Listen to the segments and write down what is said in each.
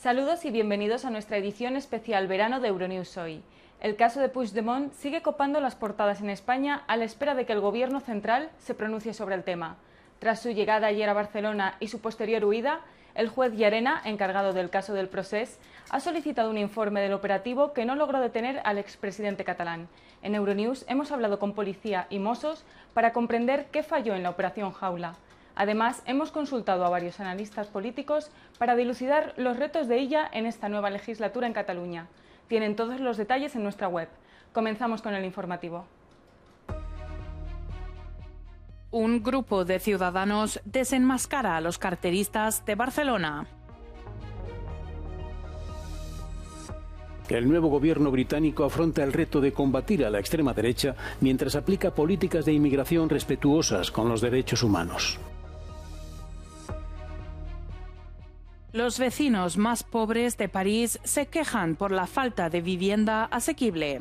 Saludos y bienvenidos a nuestra edición especial verano de Euronews Hoy. El caso de Puigdemont sigue copando las portadas en España a la espera de que el Gobierno central se pronuncie sobre el tema. Tras su llegada ayer a Barcelona y su posterior huida, el juez Llarena, encargado del caso del Procés, ha solicitado un informe del operativo que no logró detener al expresidente catalán. En Euronews hemos hablado con policía y Mossos para comprender qué falló en la Operación Jaula. Además, hemos consultado a varios analistas políticos para dilucidar los retos de ella en esta nueva legislatura en Cataluña. Tienen todos los detalles en nuestra web. Comenzamos con el informativo. Un grupo de ciudadanos desenmascara a los carteristas de Barcelona. El nuevo gobierno británico afronta el reto de combatir a la extrema derecha mientras aplica políticas de inmigración respetuosas con los derechos humanos. Los vecinos más pobres de París se quejan por la falta de vivienda asequible.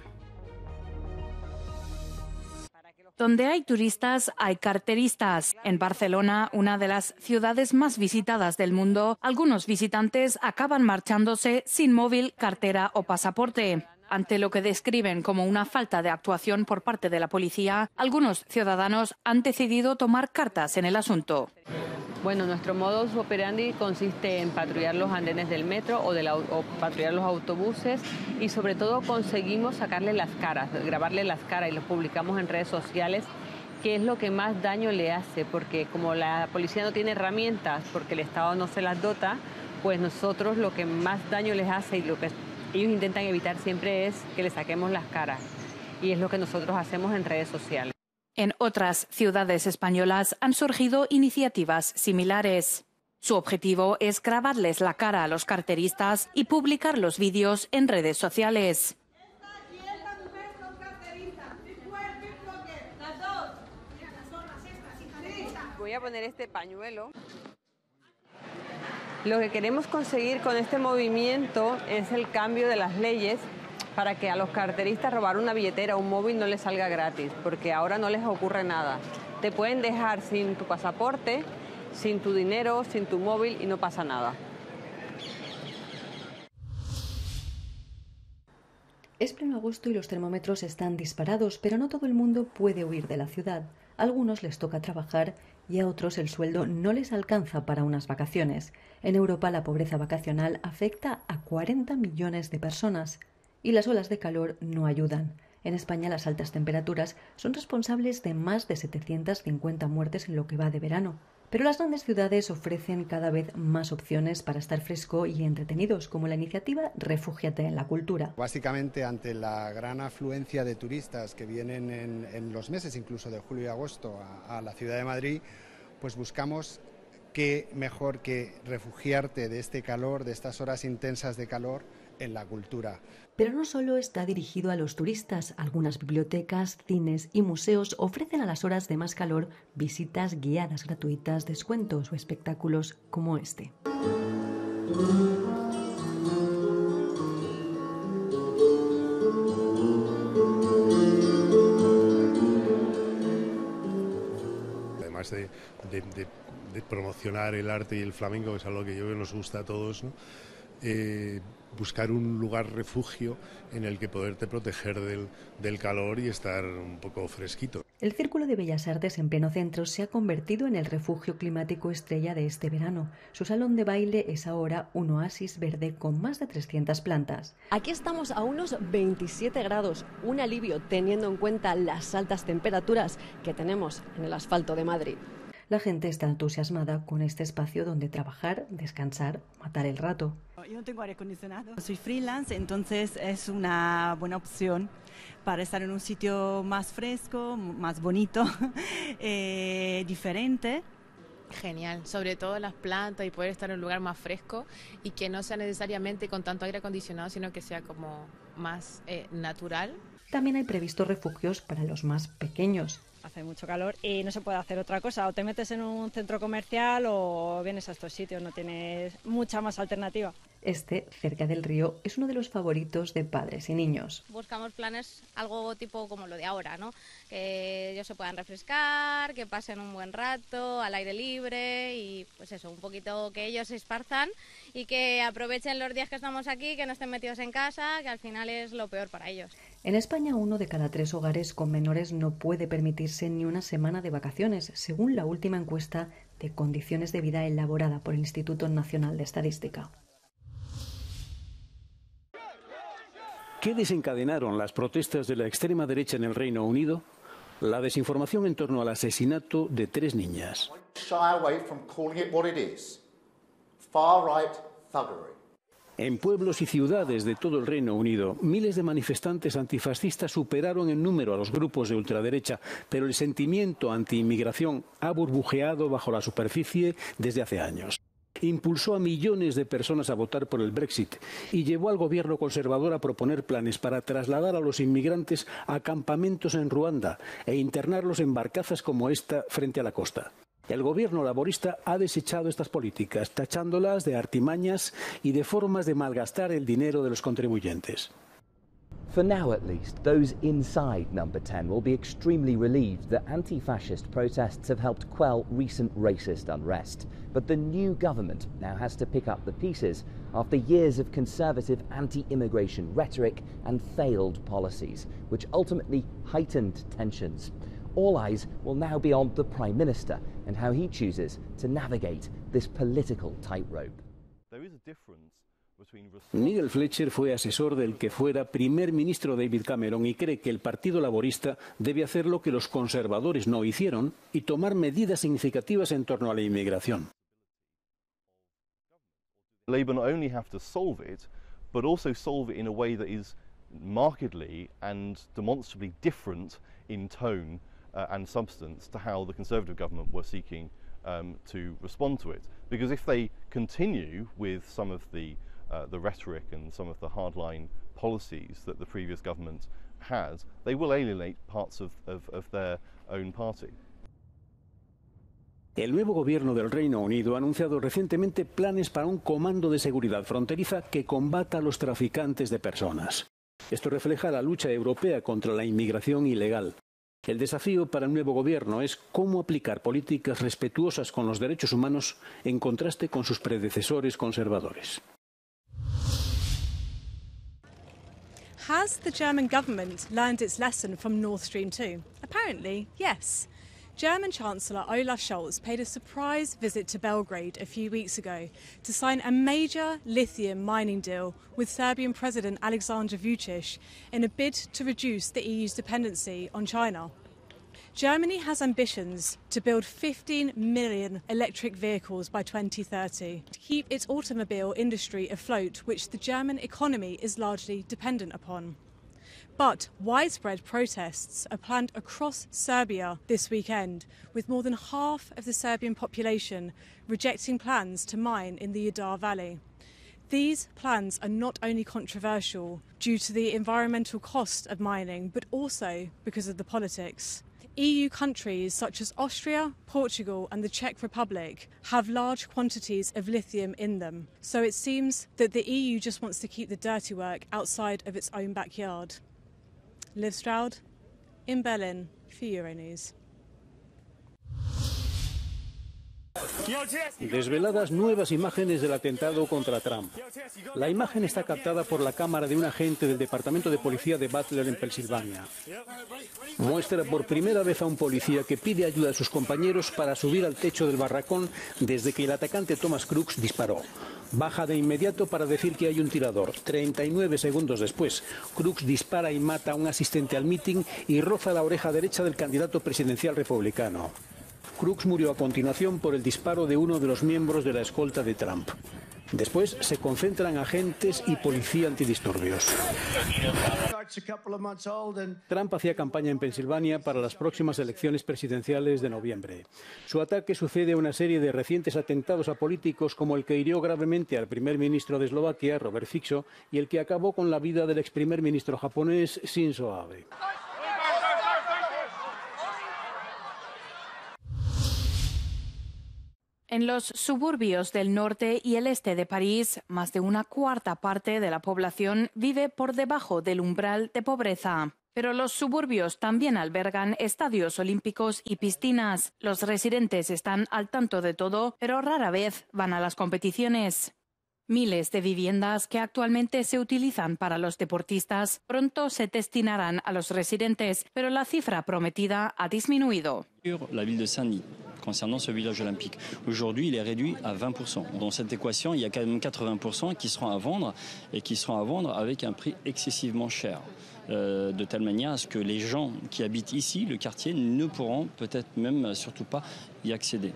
Donde hay turistas, hay carteristas. En Barcelona, una de las ciudades más visitadas del mundo, algunos visitantes acaban marchándose sin móvil, cartera o pasaporte. Ante lo que describen como una falta de actuación por parte de la policía, algunos ciudadanos han decidido tomar cartas en el asunto. Bueno, nuestro modus operandi consiste en patrullar los andenes del metro o patrullar los autobuses y sobre todo conseguimos sacarle las caras, grabarle las caras y los publicamos en redes sociales, que es lo que más daño le hace, porque como la policía no tiene herramientas, porque el Estado no se las dota, pues nosotros lo que más daño les hace y lo que ellos intentan evitar siempre es que le saquemos las caras, y es lo que nosotros hacemos en redes sociales. En otras ciudades españolas han surgido iniciativas similares. Su objetivo es grabarles la cara a los carteristas y publicar los vídeos en redes sociales. Voy a poner este pañuelo. Lo que queremos conseguir con este movimiento es el cambio de las leyes para que a los carteristas robar una billetera o un móvil no les salga gratis, porque ahora no les ocurre nada. Te pueden dejar sin tu pasaporte, sin tu dinero, sin tu móvil y no pasa nada. Es pleno agosto y los termómetros están disparados, pero no todo el mundo puede huir de la ciudad. A algunos les toca trabajar y a otros el sueldo no les alcanza para unas vacaciones. En Europa la pobreza vacacional afecta a 40 millones de personas. Y las olas de calor no ayudan. En España las altas temperaturas son responsables de más de 750 muertes en lo que va de verano. Pero las grandes ciudades ofrecen cada vez más opciones para estar fresco y entretenidos, como la iniciativa Refúgiate en la Cultura. Básicamente, ante la gran afluencia de turistas que vienen en los meses incluso de julio y agosto a la ciudad de Madrid, pues buscamos qué mejor que refugiarte de este calor, de estas horas intensas de calor, en la cultura. Pero no solo está dirigido a los turistas. Algunas bibliotecas, cines y museos ofrecen a las horas de más calor visitas guiadas gratuitas, descuentos o espectáculos como este. Además de promocionar el arte y el flamenco, que es algo que yo creo que nos gusta a todos, ¿no? Buscar un lugar refugio en el que poderte proteger del calor y estar un poco fresquito. El Círculo de Bellas Artes en pleno centro se ha convertido en el refugio climático estrella de este verano. Su salón de baile es ahora un oasis verde con más de 300 plantas. Aquí estamos a unos 27 grados, un alivio teniendo en cuenta las altas temperaturas que tenemos en el asfalto de Madrid. La gente está entusiasmada con este espacio donde trabajar, descansar, matar el rato. Yo no tengo aire acondicionado, soy freelance, entonces es una buena opción para estar en un sitio más fresco, más bonito, diferente. Genial, sobre todo las plantas y poder estar en un lugar más fresco y que no sea necesariamente con tanto aire acondicionado, sino que sea como más natural. También hay previstos refugios para los más pequeños. Hace mucho calor y no se puede hacer otra cosa, o te metes en un centro comercial o vienes a estos sitios, no tienes mucha más alternativa. Este, cerca del río, es uno de los favoritos de padres y niños. Buscamos planes algo tipo como lo de ahora, ¿no? Que ellos se puedan refrescar, que pasen un buen rato al aire libre y pues eso, un poquito que ellos se esparzan y que aprovechen los días que estamos aquí, que no estén metidos en casa, que al final es lo peor para ellos. En España, 1 de cada 3 hogares con menores no puede permitirse ni una semana de vacaciones, según la última encuesta de condiciones de vida elaborada por el Instituto Nacional de Estadística. ¿Qué desencadenaron las protestas de la extrema derecha en el Reino Unido? La desinformación en torno al asesinato de 3 niñas. En pueblos y ciudades de todo el Reino Unido, miles de manifestantes antifascistas superaron en número a los grupos de ultraderecha, pero el sentimiento anti-inmigración ha burbujeado bajo la superficie desde hace años. Impulsó a millones de personas a votar por el Brexit y llevó al gobierno conservador a proponer planes para trasladar a los inmigrantes a campamentos en Ruanda e internarlos en barcazas como esta frente a la costa. El gobierno laborista ha desechado estas políticas, tachándolas de artimañas y de formas de malgastar el dinero de los contribuyentes. For now at least, those inside Number 10 will be extremely relieved that anti-fascist protests have helped quell recent racist unrest. But the new government now has to pick up the pieces after years of conservative anti-immigration rhetoric and failed policies, which ultimately heightened tensions. All eyes will now be on the Prime Minister and how he chooses to navigate this political tightrope. There is a difference. Nigel Fletcher fue asesor del que fuera primer ministro David Cameron y cree que el Partido Laborista debe hacer lo que los conservadores no hicieron y tomar medidas significativas en torno a la inmigración. Labour not only have to solve it, but also solve it in a way that is markedly and demonstrably different in tone and substance to how the Conservative government were seeking to respond to it. Because if they continue with some of the rhetoric and some of the hardline policies that the previous government has, they will alienate parts of their own party. El nuevo gobierno del Reino Unido ha anunciado recientemente planes para un comando de seguridad fronteriza que combata a los traficantes de personas. Esto refleja la lucha europea contra la inmigración ilegal. El desafío para el nuevo gobierno es cómo aplicar políticas respetuosas con los derechos humanos en contraste con sus predecesores conservadores. Has the German government learned its lesson from Nord Stream 2? Apparently, yes. German Chancellor Olaf Scholz paid a surprise visit to Belgrade a few weeks ago to sign a major lithium mining deal with Serbian President Aleksandar Vučić in a bid to reduce the EU's dependency on China. Germany has ambitions to build 15 million electric vehicles by 2030 to keep its automobile industry afloat, which the German economy is largely dependent upon. But widespread protests are planned across Serbia this weekend, with more than half of the Serbian population rejecting plans to mine in the Jadar Valley. These plans are not only controversial due to the environmental cost of mining, but also because of the politics. EU countries such as Austria, Portugal and the Czech Republic have large quantities of lithium in them, so it seems that the EU just wants to keep the dirty work outside of its own backyard. Liv Stroud, in Berlin for Euronews. Desveladas nuevas imágenes del atentado contra Trump. La imagen está captada por la cámara de un agente del Departamento de Policía de Butler en Pensilvania. Muestra por primera vez a un policía que pide ayuda a sus compañeros para subir al techo del barracón desde que el atacante Thomas Crooks disparó. Baja de inmediato para decir que hay un tirador. 39 segundos después, Crooks dispara y mata a un asistente al mitin y roza la oreja derecha del candidato presidencial republicano. Crooks murió a continuación por el disparo de uno de los miembros de la escolta de Trump. Después se concentran agentes y policía antidisturbios. Trump hacía campaña en Pensilvania para las próximas elecciones presidenciales de noviembre. Su ataque sucede a una serie de recientes atentados a políticos como el que hirió gravemente al primer ministro de Eslovaquia, Robert Fico, y el que acabó con la vida del ex primer ministro japonés, Shinzo Abe. En los suburbios del norte y el este de París, más de una cuarta parte de la población vive por debajo del umbral de pobreza. Pero los suburbios también albergan estadios olímpicos y piscinas. Los residentes están al tanto de todo, pero rara vez van a las competiciones. Miles de viviendas que actualmente se utilizan para los deportistas pronto se destinarán a los residentes, pero la cifra prometida ha disminuido. La ville de Saint-Denis, concernant ce village olympique, aujourd'hui il est réduit à 20%. Dans cette équation, il y a quand même 80% qui seront à vendre et qui seront à vendre avec un prix excessivement cher. De telle manière à ce que les gens qui habitent ici, le quartier, ne pourront peut-être même surtout pas y accéder.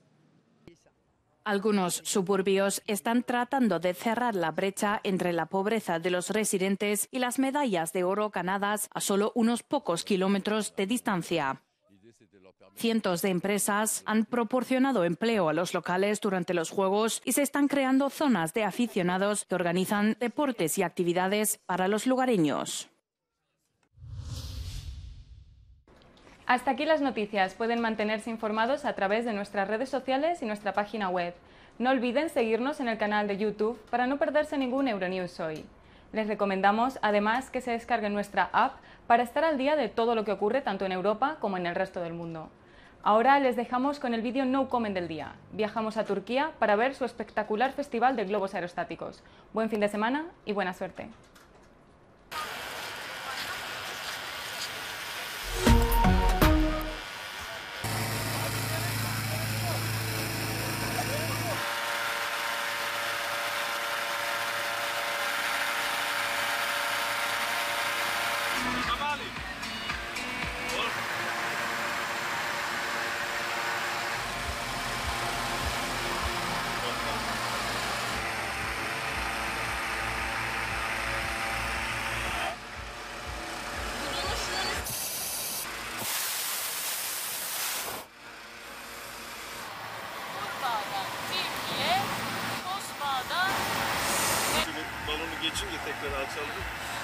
Algunos suburbios están tratando de cerrar la brecha entre la pobreza de los residentes y las medallas de oro ganadas a solo unos pocos kilómetros de distancia. Cientos de empresas han proporcionado empleo a los locales durante los Juegos y se están creando zonas de aficionados que organizan deportes y actividades para los lugareños. Hasta aquí las noticias. Pueden mantenerse informados a través de nuestras redes sociales y nuestra página web. No olviden seguirnos en el canal de YouTube para no perderse ningún Euronews hoy. Les recomendamos además que se descarguen nuestra app para estar al día de todo lo que ocurre tanto en Europa como en el resto del mundo. Ahora les dejamos con el vídeo No Comment del día. Viajamos a Turquía para ver su espectacular festival de globos aerostáticos. Buen fin de semana y buena suerte. Balonu geçince tekrar açalım.